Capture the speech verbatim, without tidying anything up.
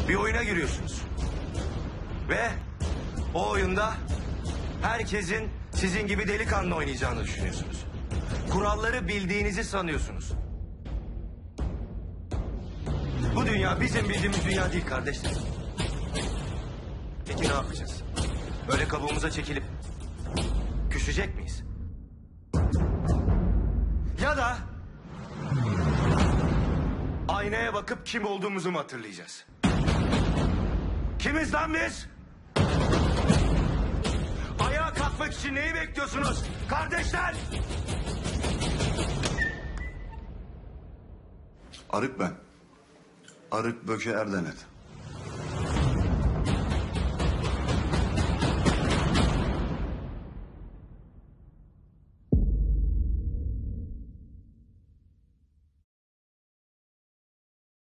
Bir oyuna giriyorsunuz. Ve o oyunda herkesin sizin gibi delikanlı oynayacağını düşünüyorsunuz. Kuralları bildiğinizi sanıyorsunuz. Bu dünya bizim bildiğimiz dünya değil kardeşler. Peki ne yapacağız? Böyle kabuğumuza çekilip küsecek miyiz? Ya da aynaya bakıp kim olduğumuzu mu hatırlayacağız? Kimiz lan biz? Ayağa kalkmak için neyi bekliyorsunuz? Kardeşler! Arık ben. Arık Böke Erdenet.